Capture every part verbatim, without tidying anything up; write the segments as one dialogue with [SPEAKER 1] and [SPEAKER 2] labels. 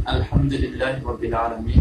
[SPEAKER 1] আলহামদুলিল্লাহ রাব্বিল আলামিন।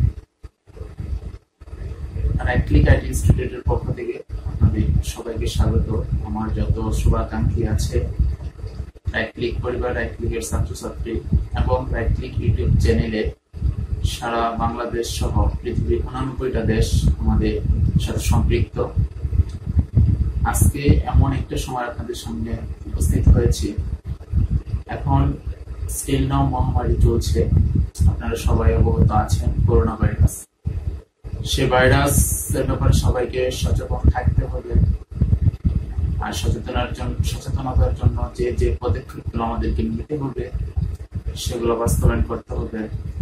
[SPEAKER 1] রাইটক্লিক আইটি ইনস্টিটিউটের পক্ষ থেকে আপনাদের সবাইকে স্বাগত। আমার যত শুভাকাঙ্ক্ষী আছে রাইটক্লিক পরিবার, রাইটক্লিকের ছাত্রছাত্রী এবং রাইটক্লিক ইউটিউব চ্যানেলে সারা বাংলাদেশ সহ পৃথিবীর উনানব্বইটা দেশ আমাদের সাথে সম্পৃক্ত। আজকে এমন একটা সময় আপনাদের সামনে উপস্থিত হয়েছি। এখন স্টিল নাও মহামারী চলছে, আপনারা সবাই অবগত আছেন, করোনা ভাইরাস। সে ভাইরাসের ব্যাপারে সবাইকে সচেতন থাকতে হবে। আর সচেতনার জন্য সচেতনতার জন্য যে যে পদক্ষেপগুলো আমাদেরকে নিতে হবে সেগুলো বাস্তবায়ন করতে হবে।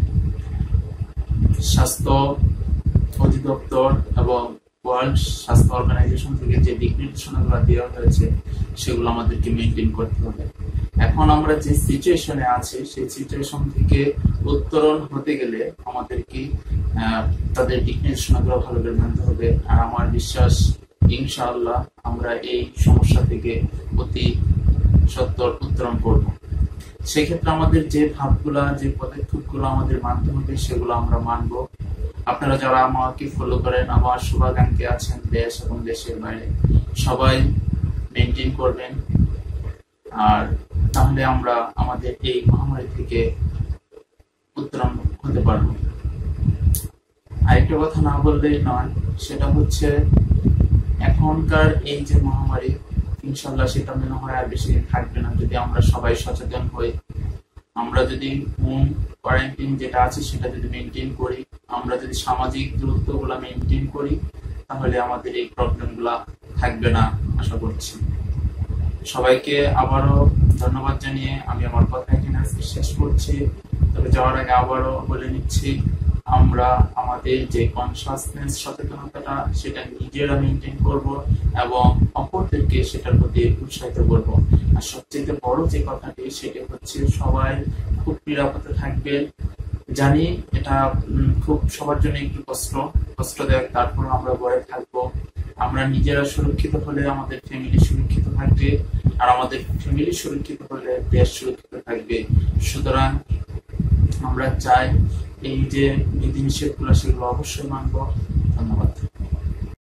[SPEAKER 1] স্বাস্থ্য অধিদপ্তর এবং ওয়ার্ল্ড স্বাস্থ্য অর্গানাইজেশন থেকে যে দিক নির্দেশনাগুলো দেওয়া হয়েছে সেগুলো আমাদেরকে মেনটেন করতে হবে। এখন আমরা যে সিচুয়েশনে আছি সেই সিচুয়েশন থেকে উত্তরণ হতে গেলে আমাদেরকে তাদের দিক নির্দেশনাগুলো ভালো করে মানতে হবে। আর আমার বিশ্বাস ইনশাআল্লাহ আমরা এই সমস্যা থেকে অতি সত্বর উত্তরণ করব। সেক্ষেত্রে আমাদের যে ভাবগুলা, যে পদক্ষেপগুলো আমাদের মানতে হবে সেগুলো আমরা মানবো। আপনারা যারা আমাকে ফলো করেন, আমার শুভাকাঙ্ক্ষী আছেন দেশ এবং দেশের বাইরে, সবাই মেনটেন করবেন। আর তাহলে আমরা আমাদের এই মহামারী থেকে উত্তরণ হতে পারবো। আরেকটা কথা না বললেই নয়, সেটা হচ্ছে এখনকার এই যে মহামারী, ইনশাল্লাহ সেটা মনে হয় আর বেশি দিন থাকবে না যদি আমরা সবাই সচেতন হই। আমরা যদি হোম কোয়ারেন্টাইন যেটা আছে সেটা যদি মেনটেন করি, আমরা যদি সামাজিক দূরত্ব গুলা মেনটেন করি, তাহলে আমাদের এই প্রবলেম গুলা থাকবে না আশা করছি। সবাইকে আবারও ধন্যবাদ জানিয়ে আমি আমার কথা এখানে আজকে শেষ করছি। তবে যাওয়ার আগে আবারও বলে নিচ্ছি, আমরা আমাদের যে কনসাসনেস, সচেতনতাটা সেটা নিজেরা মেনটেন করব এবং অপরদেরকে সেটার প্রতি উৎসাহিত করব। আর সবচেয়ে বড় যে কথাটি সেটা হচ্ছে সবাই খুব নিরাপদে থাকবেন। জানি এটা খুব সবার জন্য একটু কষ্ট কষ্টদায়ক, তারপর আমরা ঘরে থাকবো। আমরা নিজেরা সুরক্ষিত হলে আমাদের ফ্যামিলি সুরক্ষিত থাকবে, আর আমাদের ফ্যামিলি সুরক্ষিত হলে দেশ সুরক্ষিত থাকবে। সুতরাং আমরা চাই এই যে বিধিনিষেধগুলো সেগুলো অবশ্যই মানবো। ধন্যবাদ।